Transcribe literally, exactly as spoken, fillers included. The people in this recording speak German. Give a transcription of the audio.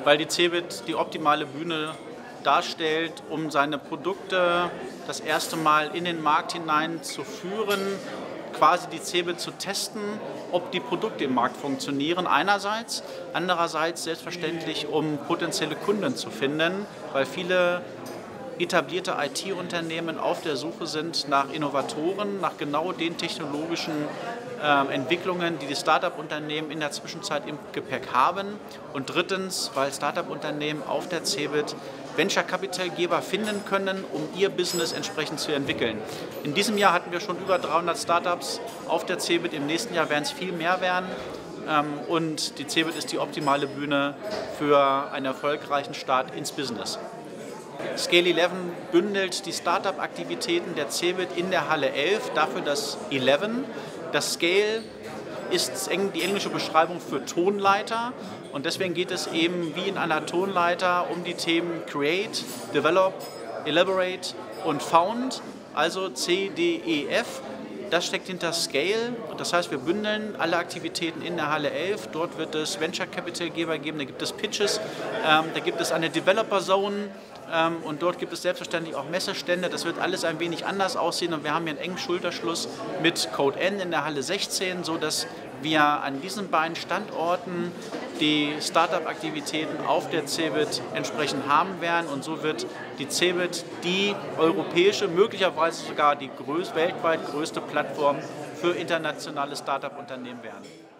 weil die CeBIT die optimale Bühne darstellt, um seine Produkte das erste Mal in den Markt hinein zu führen, quasi die CeBIT zu testen, ob die Produkte im Markt funktionieren einerseits, andererseits selbstverständlich, um potenzielle Kunden zu finden, weil viele etablierte I T-Unternehmen auf der Suche sind nach Innovatoren, nach genau den technologischen äh, Entwicklungen, die die Start-up-Unternehmen in der Zwischenzeit im Gepäck haben. Und drittens, weil Start-up-Unternehmen auf der CeBIT Venture-Capital-Geber finden können, um ihr Business entsprechend zu entwickeln. In diesem Jahr hatten wir schon über dreihundert Startups auf der CeBIT, im nächsten Jahr werden es viel mehr werden. Ähm, und die CeBIT ist die optimale Bühne für einen erfolgreichen Start ins Business. Scale elf bündelt die Startup-Aktivitäten der CeBIT in der Halle elf, dafür das elf. Das Scale ist die englische Beschreibung für Tonleiter und deswegen geht es eben wie in einer Tonleiter um die Themen Create, Develop, Elaborate und Found, also C, D, E, F. Das steckt hinter Scale und das heißt, wir bündeln alle Aktivitäten in der Halle elf. Dort wird es Venture Capital Geber geben, da gibt es Pitches, ähm, da gibt es eine Developer Zone ähm, und dort gibt es selbstverständlich auch Messestände. Das wird alles ein wenig anders aussehen und wir haben hier einen engen Schulterschluss mit Code N in der Halle sechzehn, sodass wir an diesen beiden Standorten die Startup-Aktivitäten auf der CeBIT entsprechend haben werden und so wird die CeBIT die europäische, möglicherweise sogar die größ- weltweit größte Plattform für internationale Startup-Unternehmen werden.